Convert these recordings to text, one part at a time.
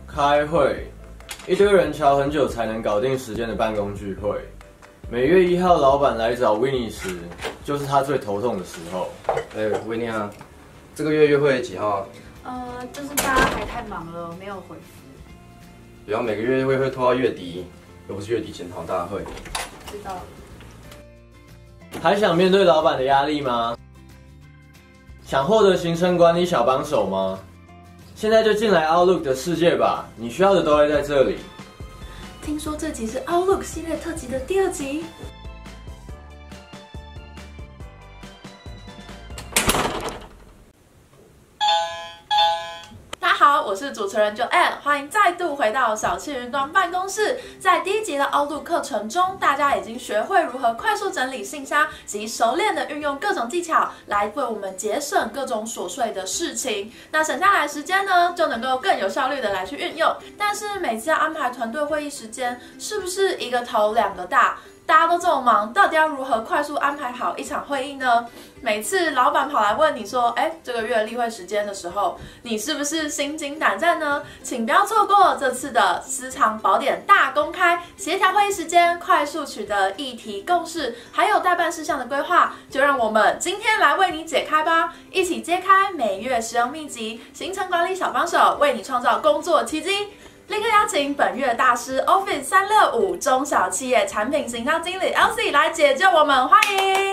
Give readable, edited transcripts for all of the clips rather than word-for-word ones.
开会，一堆人瞧很久才能搞定时间的办公聚会。每月1号，老板来找 Winnie 时，就是他最头痛的时候。 Winnie 啊，这个月约会几号啊？ 就是大家还太忙了，没有回复。 不要每个月会拖到月底，又不是月底检讨大会。 知道了。 还想面对老板的压力吗？想获得行程管理小帮手吗？现在就进来 Outlook 的世界吧，你需要的都会在这里。 听说这集是 Outlook 系列特辑的第2集。大家好，我是主持人 Joanne， 欢迎再度回到小气云端办公室。在第1集的 Outlook 课程中，大家已经学会如何快速整理信箱及熟练的运用各种技巧来为我们节省各种琐碎的事情。那省下来的时间呢，就能够更有效率的来去运用。但是每次要安排团队会议时间，是不是一个头2个大？大家都这么忙，到底要如何快速安排好一场会议呢？每次老板跑来问你说，这个月例会时间的时候，你是不是心惊胆战呢？请不要错过这次的私藏宝典大公开，协调会议时间，快速取得议题共识，还有待办事项的规划，就让我们今天来为你解开吧！一起揭开每月使用秘籍，行程管理小帮手，为你创造工作奇迹。立刻邀请本月大师 Office 365中小企业产品行销经理 Elsie 来解救我们，欢迎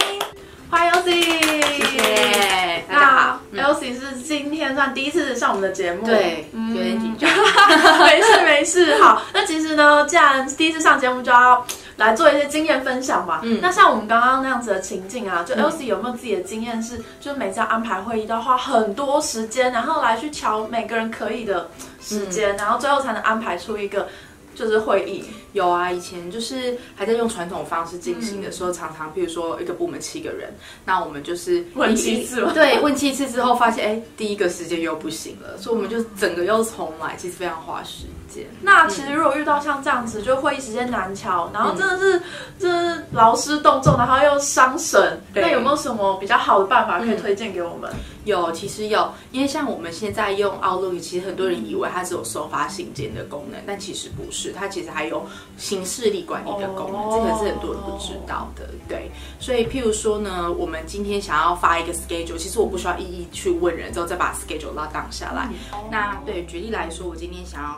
Elsie， 谢谢，大家好。 Elsie 是今天算第一次上我们的节目， 对，有点紧张。 没事。好，那其实呢，既然第一次上节目，就要来做一些经验分享吧。那像我们刚刚那样子的情境啊，就 Elsie 有没有自己的经验是，就是每次要安排会议都要花很多时间，然后来去瞧每个人可以的时间，然后最后才能安排出一个就是会议。 有啊，以前就是还在用传统方式进行的时候，常常譬如说一个部门7个人，那我们就是问7次嘛， 对，问7次之后发现，第一个时间又不行了，所以我们就整个又重来，其实非常花时间。 那其实如果遇到像这样子，就会议时间难瞧，然后真的是劳师动众，然后又伤神，那有没有什么比较好的办法可以推荐给我们？ 有，其实有，因为像我们现在用 Outlook， 其实很多人以为它只有收发信件的功能，但其实不是，它其实还有行事历管理的功能，这个是很多人不知道的。对，所以譬如说呢，我们今天想要发一个 schedule， 其实我不需要一一去问人，之后再把 schedule 拉档下来。那对，举例来说，我今天想要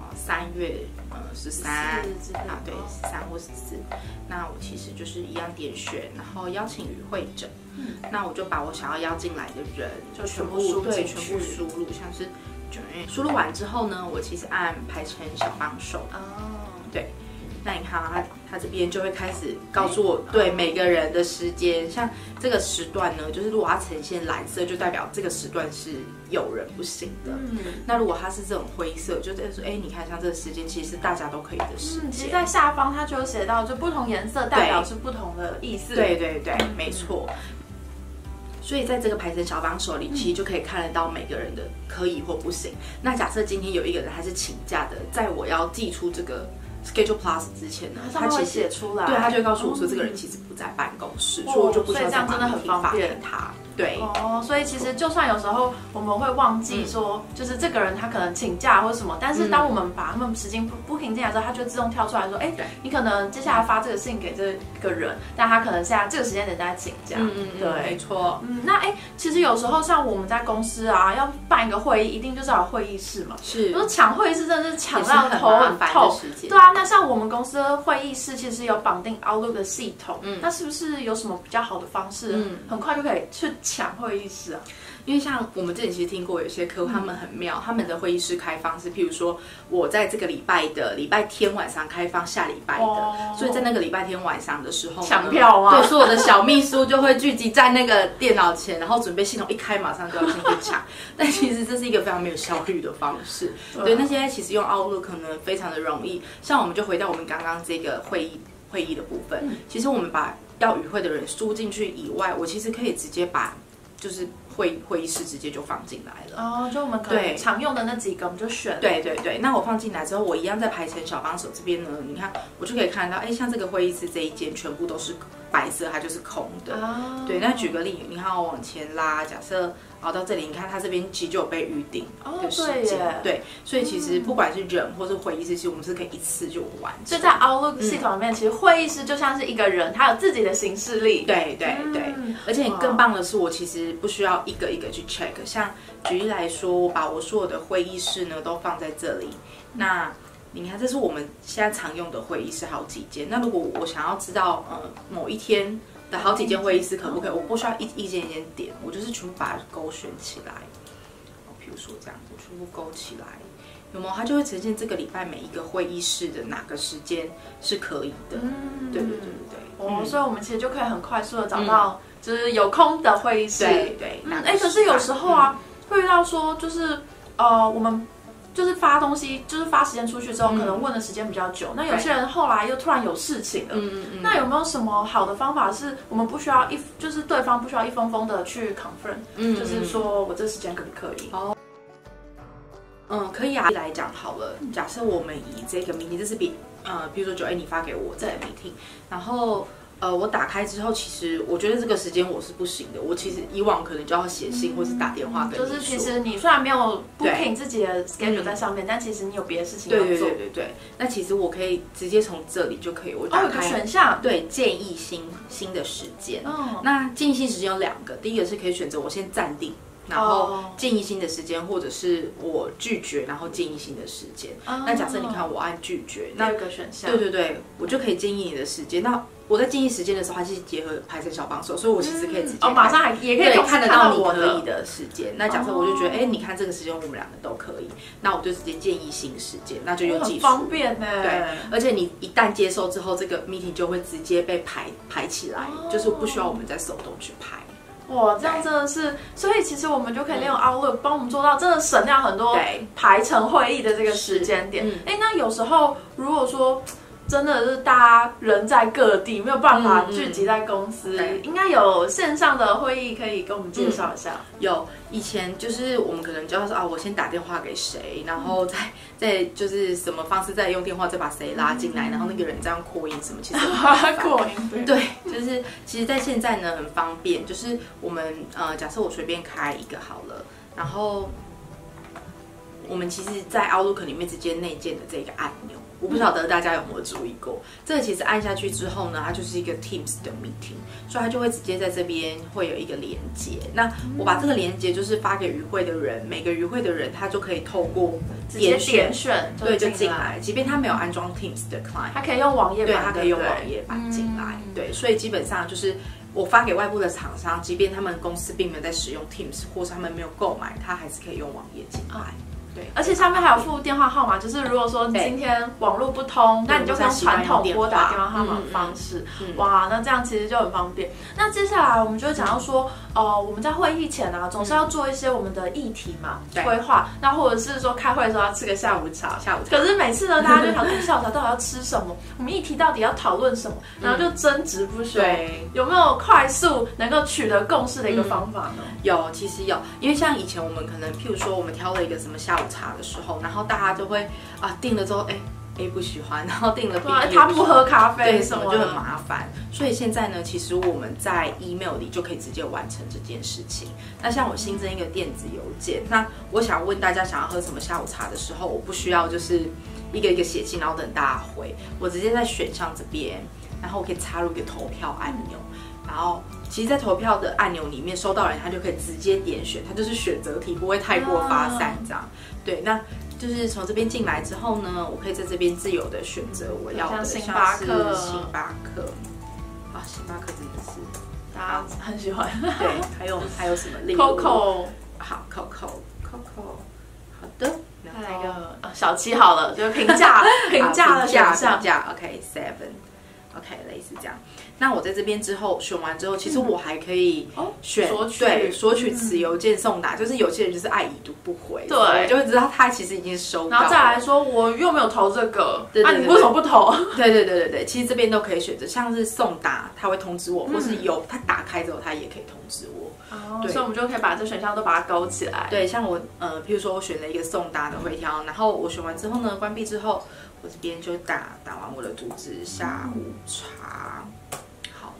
3月13啊，对，13或14，那我其实就是一样点选，然后邀请与会者。那我就把我想要邀进来的人就全部输入，像是输入完之后呢，我其实按排成小帮手。对，那你看他这边就会开始告诉我对每个人的时间，像这个时段呢，就是如果它呈现蓝色，就代表这个时段是有人不行的。那如果它是这种灰色，就代表说，你看像这个时间其实是大家都可以的时间。 其实在下方它就有写到，就不同颜色代表是不同的意思。 对，没错。所以在这个排程小帮手里，其实就可以看得到每个人的可以或不行。那假设今天有一个人他是请假的，在我要寄出这个 Schedule Plus 之前呢， 他其实写出来， 对，他就会告诉我说这个人其实不在办公室，所以我就不需要再把媒体发给他。对所以其实就算有时候我们会忘记说，就是这个人他可能请假或什么，但是当我们把他们时间booking进来之后，他就自动跳出来说，你可能接下来发这个信给这个人，但他可能现在这个时间点在请假。 对，没错。 那其实有时候像我们在公司啊，要办一个会议，一定就是要有会议室嘛。 是， 就是抢会议室真的是抢到头很痛。对啊，那像我们公司的会议室其实有绑定 Outlook 的系统，那是不是有什么比较好的方式，很快就可以去抢会议室啊？ 因为像我们之前其实听过有些客户他们很妙，他们的会议室开放是，譬如说我在这个礼拜天晚上开放下礼拜的，所以在那个礼拜天晚上的时候抢票啊， 对，所有的小秘书就会聚集在那个电脑前，然后准备系统一开马上就要进去抢。但其实这是一个非常没有效率的方式。对，那现在其实用 Outlook 可能非常的容易。像我们就回到我们刚刚这个会议的部分，其实我们把要与会的人输进去以外，我其实可以直接把就是会议室直接就放进来了。 就我们可能常用的那几个，我们就选。 对，那我放进来之后，我一样在排程小帮手这边呢，你看我就可以看到，像这个会议室这一间全部都是白色它就是空的。 啊对，那举个例，你看我往前拉，假设熬到这里，你看它这边其实就有被预定的时间。对，所以其实不管是人或是会议室，其实我们是可以一次就完成。 就在 Outlook 系统里面，其实会议室就像是一个人，他有自己的行事历。 对对对，而且你更棒的是，我其实不需要一个一个去 check。像举例来说，我把我所有的会议室呢都放在这里，那你看，这是我们现在常用的会议室好几间。那如果我想要知道某一天的好几间会议室可不可以，我不需要一间一间点，我就是全部把它勾选起来。比如说这样，我全部勾起来，有没有？它就会呈现这个礼拜每一个会议室的哪个时间是可以的。对对对对对。 哦，所以我们其实就可以很快速的找到就是有空的会议室。 对对。 可是有时候啊，会遇到说就是我们。就是发东西，就是发时间出去之后，可能问的时间比较久。那有些人后来又突然有事情了，那有没有什么好的方法，是我们不需要就是对方不需要一封封的去 confirm，就是说我这时间可不可以？ 可以啊。来讲好了，假设我们以这个 meeting， 这是比如说9A 你发给我这个 meeting， 然后。我打开之后，其实我觉得这个时间我是不行的。我其实以往可能就要写信或是打电话跟你说。 就是其实你虽然没有 booking 自己的 schedule 在上面，但其实你有别的事情要做。 对。那其实我可以直接从这里就可以，我打开有个选项， 对，建议新的时间。那建议新时间有2个，第一个是可以选择我先暂定。然后建议新的时间，或者是我拒绝，然后建议新的时间。那假设你看我按拒绝， 那有个选项， 对，我就可以建议你的时间。那我在建议时间的时候，它是结合排程小帮手，所以我其实可以直接马上也可以看得到你可以的时间。那假设我就觉得，你看这个时间我们2个都可以，那我就直接建议新时间，那就有技术， 很方便呢。 对，而且你一旦接受之后，这个 meeting 就会直接被排起来，就是不需要我们再手动去排。 哇，这样真的是，所以其实我们就可以利用 Outlook 帮我们做到真的省掉很多排程会议的这个时间点。那有时候如果说真的是大家人在各地，没有办法聚集在公司，应该有线上的会议可以跟我们介绍一下。 有，以前就是我们可能就要说我先打电话给谁，然后再就是什么方式再用电话再把谁拉进来，然后那个人这样扩音什么，其实扩音对，就是其实在现在呢很方便，就是我们假设我随便开一个好了，然后我们其实，在 Outlook 里面直接内建的这个按钮。我不晓得大家有没有注意过，这个其实按下去之后呢，它就是一个 Teams 的 meeting， 所以它就会直接在这边会有一个连接。那我把这个连接就是发给与会的人，每个与会的人他就可以透过点选， 对，就进来。即便他没有安装 Teams 的 client， 他可以用网页版， 对，他可以用网页版进来。对，所以基本上就是我发给外部的厂商，即便他们公司并没有在使用 Teams， 或是他们没有购买，他还是可以用网页进来。 对，而且上面还有附电话号码，就是如果说你今天网络不通，那你就用传统拨打电话号码的方式。哇，那这样其实就很方便。那接下来我们就会讲到说，我们在会议前啊，总是要做一些我们的议题嘛规划，那或者是说开会的时候要吃个下午茶。可是每次呢，大家就想说下午茶到底要吃什么？我们议题到底要讨论什么？然后就争执不休。有没有快速能够取得共识的一个方法呢？ 有，其实有，因为像以前我们可能，譬如说我们挑了一个什么下午茶的时候，然后大家就会订了之后，A 不喜欢，然后订了 B， 他不喝咖啡， 对，什么就很麻烦。所以现在呢，其实我们在 email 里就可以直接完成这件事情。那像我新增一个电子邮件，那我想问大家想要喝什么下午茶的时候，我不需要就是一个一个写信，然后等大家回，我直接在选项这边，然后我可以插入一个投票按钮，然后。其实，在投票的按钮里面，收到人他就可以直接点选，它就是选择题，不会太过发散这样。对，那就是从这边进来之后呢，我可以在这边自由的选择我要的， 像星巴克， 星巴克真的是大家很喜欢。 对，还有什么例如 ？Coco， 好 ，Coco，好的。 再来一个小七好了，就是评价的选项 ，OK Seven。OK， 类似这样。那我在这边之后选完之后，其实我还可以选索取此邮件送达，就是有些人就是爱已读不回，对，我就会知道他其实已经收到了。 然后再来说，我又没有投这个，那你为什么不投？ 对，其实这边都可以选择，像是送达，他会通知我，或是有他打开之后，他也可以通知我。 对，所以我们就可以把这选项都把它勾起来。 对，像我譬如说我选了一个送达的回条，然后我选完之后呢，关闭之后，我这边就打完我的主旨下午茶。好，然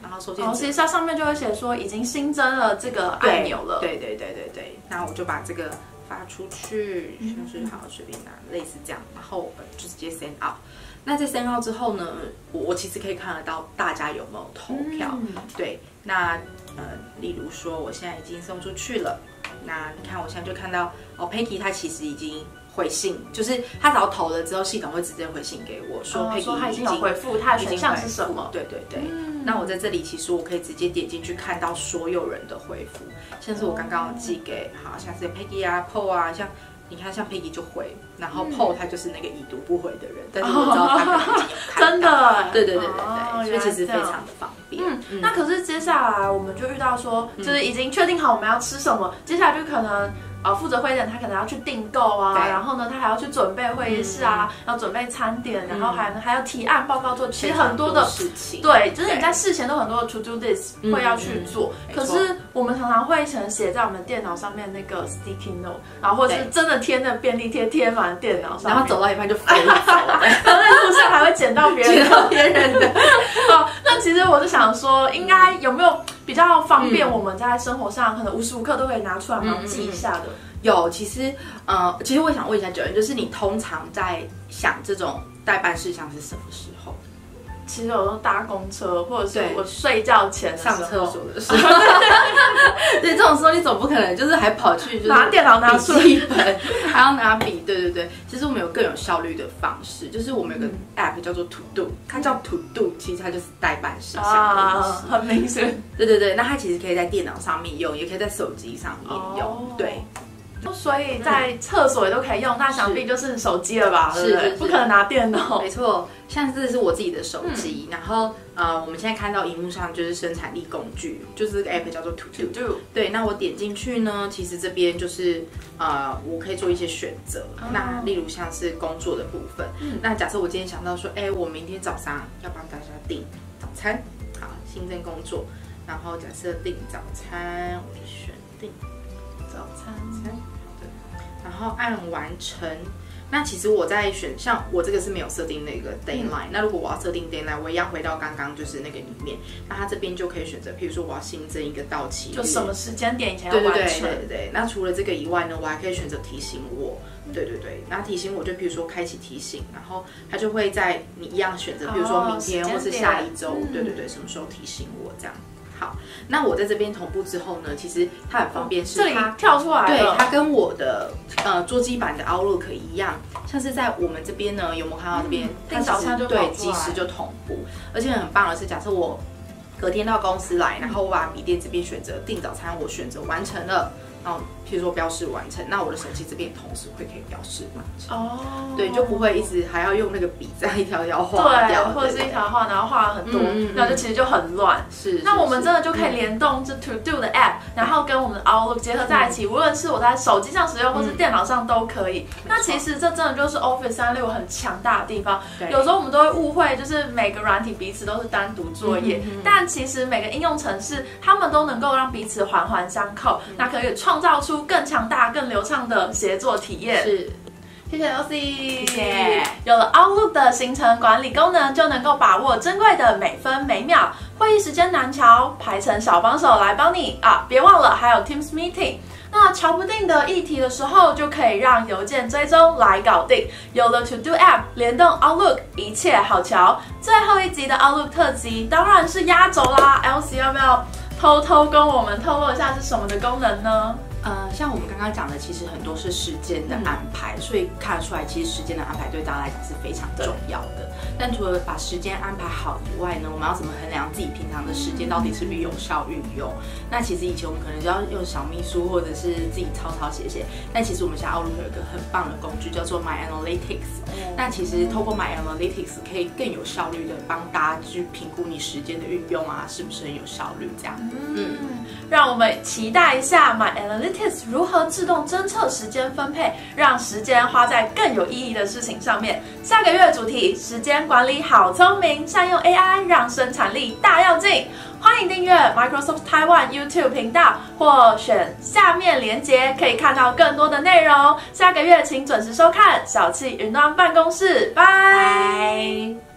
然后收件其实它上面就会写说已经新增了这个按钮了。 对，那我就把这个发出去，就是好随便拿类似这样，然后就直接 send out。那在 send out 之后呢，我其实可以看得到大家有没有投票。对，那例如说我现在已经送出去了，那你看我现在就看到Peggy 她其实已经回信，就是她只要投了之后，系统会直接回信给我说 Peggy 她已经有回复，她的选项是什么？ 对。那我在这里其实我可以直接点进去看到所有人的回复，像是我刚刚寄给像是 Peggy 啊 Paul 啊，像你看像 Peggy 就回，然后 Paul 他就是那个已读不回的人，但是我知道他可能已经有看到。 真的， 对，所以其实非常的方便。 那可是接下来我们就遇到说，就是已经确定好我们要吃什么，接下来就可能负责会议的人他可能要去订购啊，然后呢他还要去准备会议室啊，要准备餐点，然后还要提案报告做，其实很多的事情。 对，就是你在事前都很多的 to do list 会要去做，可是我们常常会写在我们电脑上面那个 sticky note， 然后或者是真的贴那便利贴贴满电脑上面， 然后走到一半就飞走了， 然后在路上还会捡到别人的。那其实我是想说，应该有没有比较方便我们在生活上可能无时无刻都可以拿出来然后记一下的？ 有，其实我想问一下9人，就是你通常在想这种代办事项是什么时候？ 其实有时候搭公车，或者是我睡觉前上厕所的时候，对，这种时候你总不可能就是还跑去就是拿电脑拿出笔记本，还要拿笔，对。其实我们有更有效率的方式，就是我们有个 app 叫做 To Do， 它叫 To Do， 其实它就是代办事项的意思， 很明显。 对，那它其实可以在电脑上面用，也可以在手机上面用，对。 所以在厕所也都可以用，那想必就是手机了吧？ 是， 不可能拿电脑。 没错，像这是我自己的手机，然后我们现在看到荧幕上就是生产力工具，就是这个 app 叫做 To Do。对，那我点进去呢，其实这边就是我可以做一些选择。那例如像是工作的部分，那假设我今天想到说，我明天早上要帮大家订早餐，好，新增工作，然后假设订早餐，我就选订早餐，对，然后按完成。那其实我在选，像我这个是没有设定那个 deadline，那如果我要设定 deadline， 我一样回到刚刚就是那个里面，那它这边就可以选择，譬如说我要新增一个到期日， 就什么时间点以前要完成。 对。那除了这个以外呢，我还可以选择提醒我，对。那提醒我就譬如说开启提醒，然后它就会在你一样选择，譬如说明天或是下一周，对，什么时候提醒我这样。好，那我在这边同步之后呢，其实它很方便，是它跳出来了， 对，它跟我的桌机版的 Outlook 一样，像是在我们这边呢，有没有看到这边？ 订早餐就对，即时就同步，而且很棒的是，假设我隔天到公司来，然后我把笔电这边选择订早餐，我选择完成了。然后，譬如说标示完成，那我的手机这边同时可以标示完成。对，就不会一直还要用那个笔在一条条画掉， 或者是一条画，然后画了很多，然后就其实就很乱。 是。 那我们真的就可以联动这 To Do 的 App，然后跟我们的 Outlook 结合在一起，无论是我在手机上使用，或是电脑上都可以。那其实这真的就是 Office 365很强大的地方。有时候我们都会误会，就是每个软体彼此都是单独作业，但其实每个应用程式，他们都能够让彼此环环相扣，那可以创造出更强大、更流畅的协作体验。 是， 谢谢 Lucy， 谢谢。 有了 Outlook 的行程管理功能，就能够把握珍贵的每分每秒。会议时间难瞧，排程小帮手来帮你啊！别忘了还有 Teams Meeting。那瞧不定的议题的时候，就可以让邮件追踪来搞定。有了 To Do App 联动 Outlook， 一切好瞧。最后一集的 Outlook 特辑当然是压轴啦。Elsie 要不要偷偷跟我们透露一下是什么的功能呢？ 像我们刚刚讲的，其实很多是时间的安排，所以看得出来，其实时间的安排对大家来讲是非常重要的。但除了把时间安排好以外呢，我们要怎么衡量自己平常的时间到底是不是有效运用？那其实以前我们可能就要用小秘书或者是自己抄写，但其实我们现在 Outlook 有一个很棒的工具叫做 My Analytics。那其实透过 My Analytics 可以更有效率的帮大家去评估你时间的运用啊，是不是很有效率这样。 让我们期待一下 My Analytics 如何自动侦测时间分配，让时间花在更有意义的事情上面。下个月的主题：时间管理好聪明，善用 AI 让生产力大跃进。欢迎订阅 Microsoft Taiwan YouTube 频道，或选下面连结，可以看到更多的内容。下个月请准时收看小气云端办公室，拜。